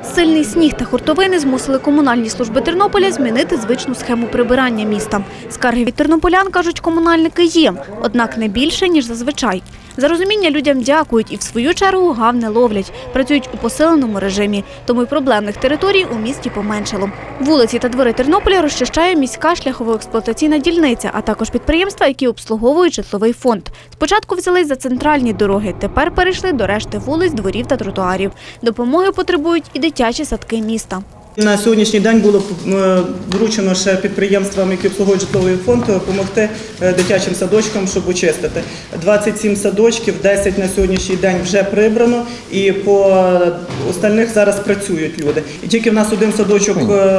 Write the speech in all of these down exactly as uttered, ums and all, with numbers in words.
Сильний сніг та хуртовини змусили комунальні служби Тернополя змінити звичну схему прибирання міста. Скарги від тернополян, кажуть комунальники, є, однак не більше, ніж зазвичай. За розуміння людям дякують і в свою чергу гав не ловлять. Працюють у посиленому режимі, тому й проблемних територій у місті поменшало. Вулиці та двори Тернополя розчищає міська шляхово-експлуатаційна дільниця, а також підприємства, які обслуговують житловий фонд. Спочатку взялись за центральні дороги, тепер перейшли до решти вулиць, дворів та тротуарів. Допомоги потребують і дитячі садки міста. На сьогоднішній день було вручено ще підприємствам, які обслуговують житловий фонд, допомогти дитячим садочкам, щоб очистити. двадцять сім садочків, десять на сьогоднішній день вже прибрано, і по остальних зараз працюють люди. І тільки в нас один садочок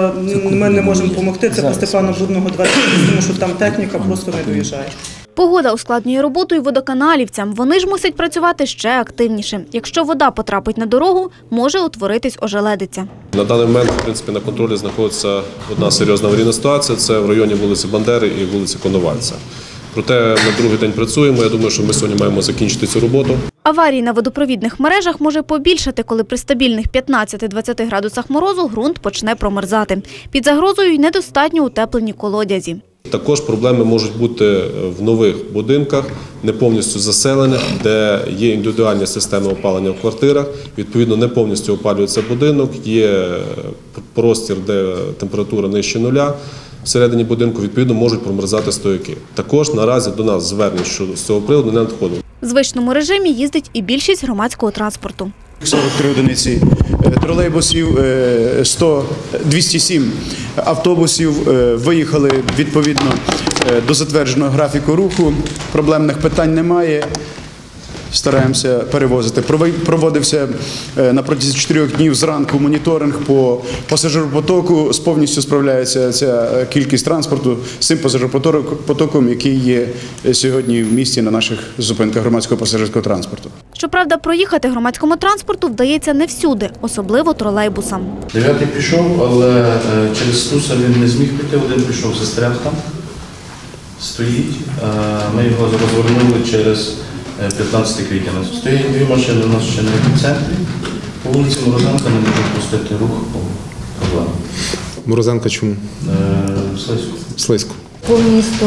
ми не можемо допомогти, це по Степана Будного двадцять шість, тому що там техніка просто не доїжджає. Погода ускладнює роботу і водоканалівцям. Вони ж мусять працювати ще активніше. Якщо вода потрапить на дорогу, може утворитись ожеледиця. На даний момент, в принципі, на контролі знаходиться одна серйозна аварійна ситуація – це в районі вулиці Бандери і вулиці Коновальця. Проте на другий день працюємо. Я думаю, що ми сьогодні маємо закінчити цю роботу. Аварій на водопровідних мережах може побільшати, коли при стабільних п'ятнадцяти-двадцяти градусах морозу ґрунт почне промерзати. Під загрозою й недостатньо утеплені колодязі. Також проблеми можуть бути в нових будинках, не повністю заселених, де є індивідуальні системи опалення в квартирах. Відповідно, не повністю опалюється будинок, є простір, де температура нижче нуля. Всередині будинку, відповідно, можуть промерзати стояки. Також наразі до нас звернень щодо цього приводу не надходило. В звичному режимі їздить і більшість громадського транспорту. сорок три одиниці тролейбусів, сто, двісті сім автобусів виїхали відповідно до затвердженого графіку руху. Проблемних питань немає. Стараємося перевозити. Проводився на протязі чотирьох днів зранку моніторинг по пасажиропотоку. Повністю справляється ця кількість транспорту з цим пасажиропотоком, який є сьогодні в місті на наших зупинках громадського пасажирського транспорту. Щоправда, проїхати громадському транспорту вдається не всюди, особливо тролейбусам. Дев'ятий пішов, але через Стуса він не зміг піти, один пішов, застряг там, стоїть. Ми його розвернули через п'ятнадцяте квітня. Стоять дві машини у нас ще на епіцентрі. По вулиці Морозенка не можуть пустити рух по проблемам. Морозенка чому? Е, Слизько. Слизько. По місту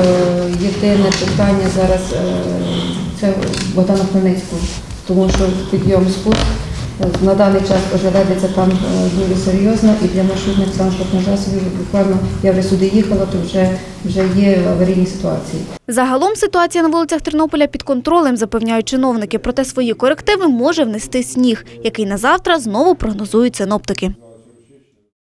єдине питання зараз – це Богдана Хмельницького, тому що підйом спуск на даний час ожеледиця там дуже серйозно, і для маршрутних транспортних засобів буквально, я вже сюди їхала, то вже, вже є аварійні ситуації. Загалом ситуація на вулицях Тернополя під контролем, запевняють чиновники, проте свої корективи може внести сніг, який на завтра знову прогнозують синоптики.